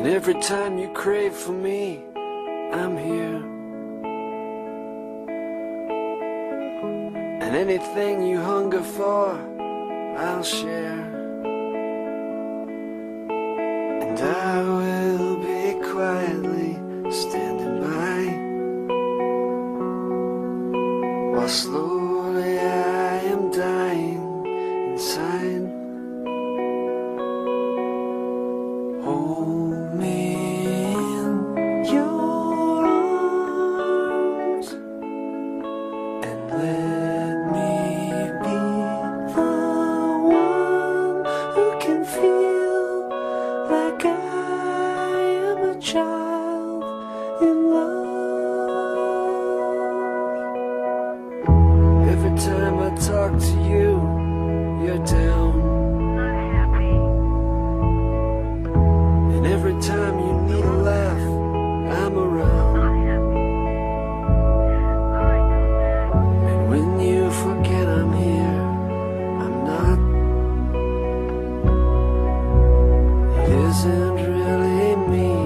And every time you crave for me, I'm here. And anything you hunger for, I'll share. And I will be quietly standing by, while slowly I am dying inside. Hold me in your arms and let me be the one who can feel like I am a child in love. Every time I talk to you, you're down. And every time you need a laugh, I'm around. And when you forget I'm here, I'm not. It isn't really me.